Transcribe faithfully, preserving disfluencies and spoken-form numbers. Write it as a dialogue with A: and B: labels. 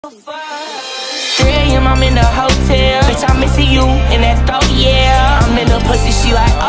A: three A M I'm in the hotel. Bitch, I'm missing you in that throat, yeah. I'm in the pussy, she like